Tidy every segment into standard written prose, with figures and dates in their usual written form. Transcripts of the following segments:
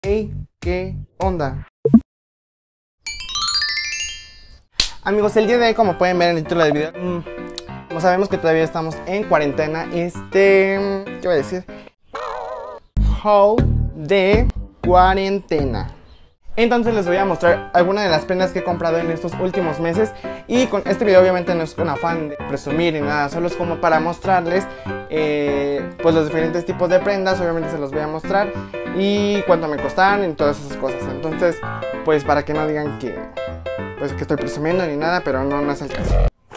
Hey, ¿qué onda? Amigos, el día de hoy, como pueden ver en el título del video, como sabemos que todavía estamos en cuarentena, ¿qué voy a decir? Haul de cuarentena. Entonces les voy a mostrar algunas de las prendas que he comprado en estos últimos meses. Y con este video obviamente no es un afán de presumir ni nada, solo es como para mostrarles pues los diferentes tipos de prendas. Obviamente se los voy a mostrar y cuánto me costaron y todas esas cosas. Entonces pues para que no digan que pues que estoy presumiendo ni nada, pero no es el caso.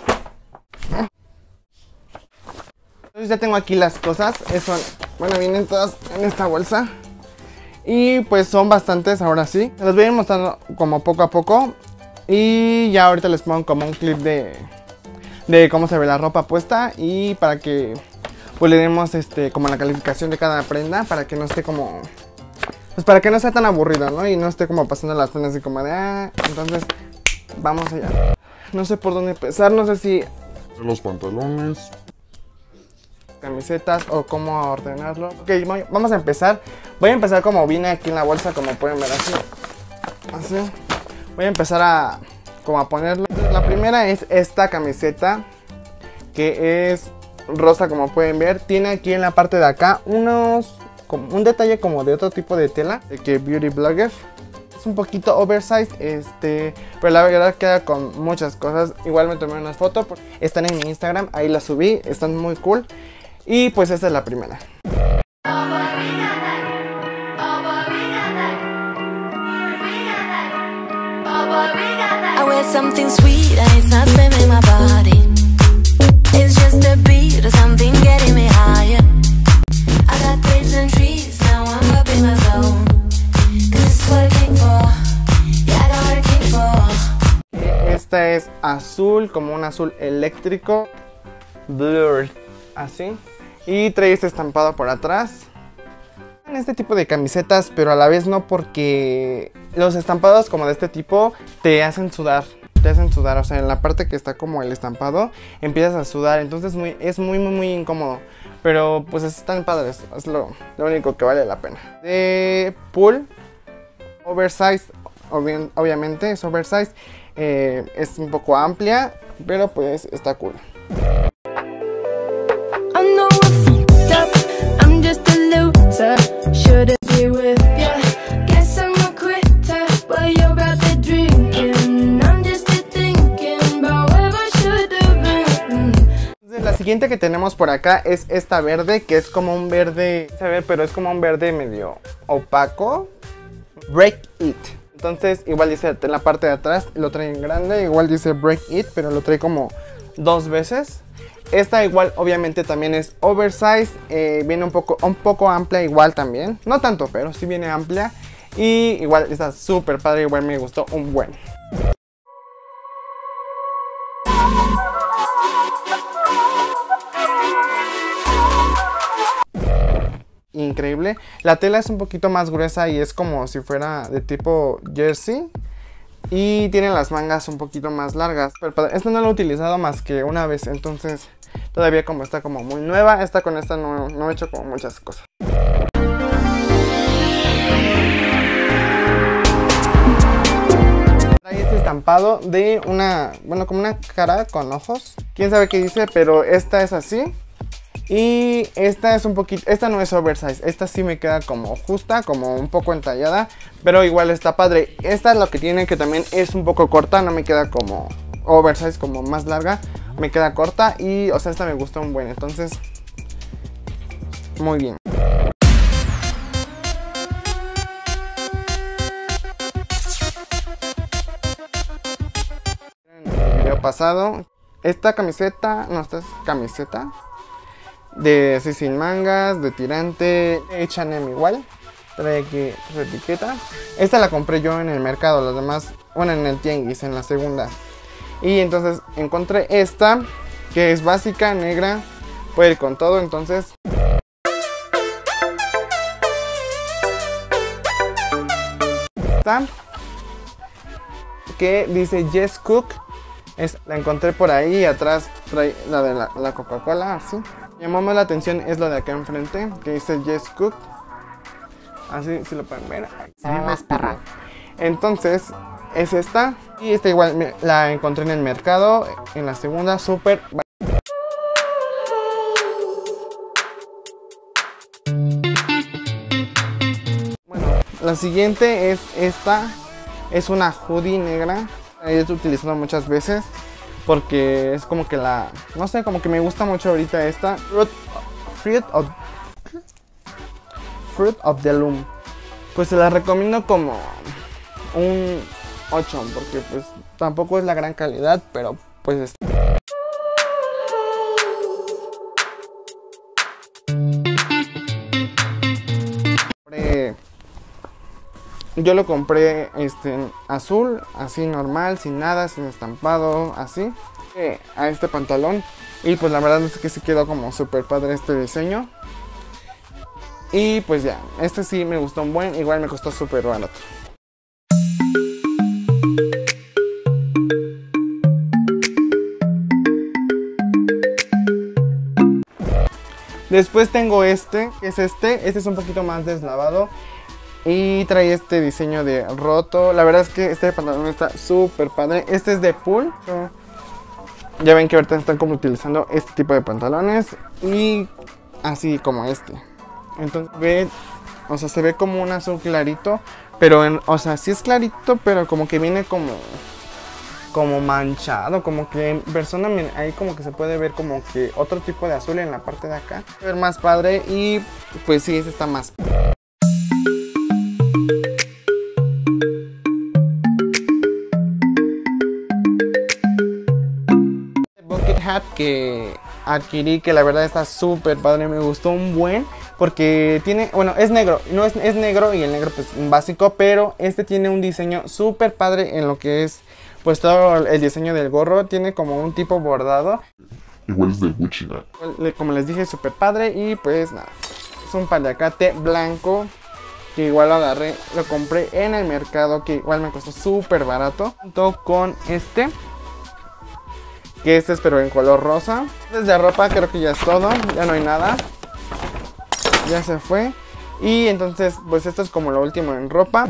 Entonces ya tengo aquí las cosas, bueno, vienen todas en esta bolsa. Y pues son bastantes, ahora sí. Les voy a ir mostrando como poco a poco. Y ya ahorita les pongo como un clip de cómo se ve la ropa puesta. Y para que pues le demos como la calificación de cada prenda. Para que no esté como... pues para que no sea tan aburrido, ¿no? Y no esté como pasando las prendas así como de... Entonces, vamos allá. No sé por dónde empezar, no sé si... los pantalones, camisetas o cómo ordenarlo. Ok, vamos a empezar. Voy a empezar como viene aquí en la bolsa, como pueden ver, así. Voy a empezar a ponerlo. La primera es esta camiseta, que es rosa, como pueden ver. Tiene aquí en la parte de acá un detalle como de otro tipo de tela, de que Beauty Blogger. Es un poquito oversized, pero la verdad queda con muchas cosas. Igual me tomé unas fotos, están en mi Instagram, ahí las subí, están muy cool. Y pues esta es la primera. I wear something sweet and it's not spamming my body. It's just a beat or something getting me higher. I got grapes and trees, now I'm up in my zone. This is what I came for. Yeah, I got what I came for. Esta es azul, como un azul eléctrico. Blurred, así. Y trae este estampado por atrás. En este tipo de camisetas, pero a la vez no, porque los estampados como de este tipo te hacen sudar. O sea, en la parte que está como el estampado empiezas a sudar, entonces es muy incómodo. Pero pues están padres, es lo único que vale la pena. De Pool, oversized, obviamente es oversized. Es un poco amplia, pero pues está cool. La siguiente que tenemos por acá es esta verde, que es como un verde, pero es como un verde medio opaco. Break It. Entonces igual dice en la parte de atrás, lo trae en grande, igual dice Break It, pero lo trae como 2 veces. Esta igual obviamente también es oversized, viene un poco amplia igual también. No tanto, pero sí viene amplia. Y igual está súper padre, igual me gustó un buen. Increíble. La tela es un poquito más gruesa y es como si fuera de tipo jersey. Y tiene las mangas un poquito más largas. Pero esta no la he utilizado más que una vez. Entonces todavía como está como muy nueva. Con esta no he hecho como muchas cosas. Trae este estampado de como una cara con ojos. Quién sabe qué dice, pero esta es así. Y esta es esta no es oversize, esta sí me queda como justa, como un poco entallada, pero igual está padre. Esta es lo que tiene, que también es un poco corta, no me queda como oversize, como más larga, me queda corta y, o sea, esta me gustó un buen, entonces, muy bien. En el video pasado, esta camiseta de así sin mangas, de tirante, H&M igual, trae aquí su etiqueta. Esta la compré yo en el mercado, las demás, bueno, en el tianguis, en la segunda. Y entonces encontré esta, que es básica, negra, puede ir con todo, entonces. Esta, que dice Yes Cook, la encontré por ahí, atrás trae la de la Coca-Cola, así. Me llamó más la atención es lo de acá enfrente, que dice Yes Cook. Así, si lo pueden ver, se ve más perra. Entonces, es esta. Y esta igual la encontré en el mercado, en la segunda, súper. Bueno, la siguiente es esta. Es una hoodie negra. La he utilizado muchas veces porque es como que no sé, como que me gusta mucho ahorita esta. Fruit of the Loom. Pues se la recomiendo como un 8 porque pues tampoco es la gran calidad, pero pues yo lo compré en azul, así normal, sin nada, sin estampado, así, a este pantalón. Y pues la verdad es que sí quedó como súper padre este diseño. Y pues ya, este sí me gustó un buen, igual me costó súper barato. Después tengo este, que es este es un poquito más deslavado. Y trae este diseño de roto. La verdad es que este pantalón está súper padre. Este es de Pool. Ya ven que ahorita están como utilizando este tipo de pantalones. Y así como este. Entonces o sea, se ve como un azul clarito. Pero o sea, sí es clarito, pero como que viene como manchado. Como que en persona ahí como que se puede ver como que otro tipo de azul en la parte de acá. Ver más padre y pues sí, este está más padre. Hat que adquirí, que la verdad está súper padre, me gustó un buen porque tiene, bueno, es negro, no es negro y el negro pues básico, pero este tiene un diseño súper padre en lo que es pues todo el diseño del gorro, tiene como un tipo bordado. Igual es de Gucci, ¿no? Como les dije, súper padre y pues nada, es un paliacate blanco que igual lo agarré, lo compré en el mercado, que igual me costó súper barato, junto con este. Que este es pero en color rosa. Desde ropa creo que ya es todo. Ya no hay nada. Ya se fue. Y entonces pues esto es como lo último en ropa.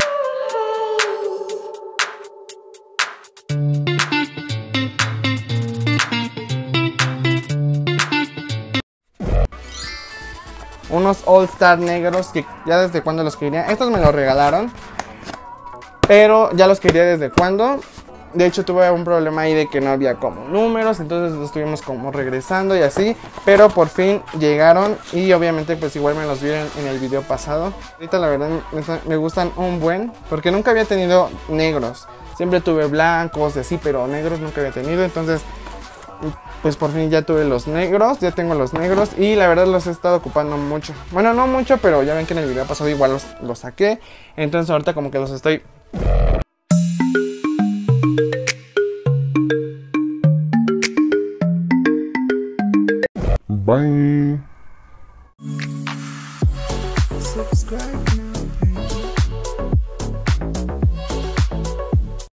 Unos All Star negros que ya desde cuando los quería. Estos me los regalaron. Pero ya los quería desde cuando. De hecho tuve un problema ahí de que no había como números, entonces los estuvimos como regresando y así. Pero por fin llegaron y obviamente pues igual me los vieron en el video pasado. Ahorita la verdad me gustan un buen, porque nunca había tenido negros. Siempre tuve blancos y así, pero negros nunca había tenido. Entonces pues por fin ya tuve los negros, ya tengo los negros y la verdad los he estado ocupando mucho. Bueno, no mucho, pero ya ven que en el video pasado igual los saqué. Entonces ahorita como que los estoy... Bye. Subscribe.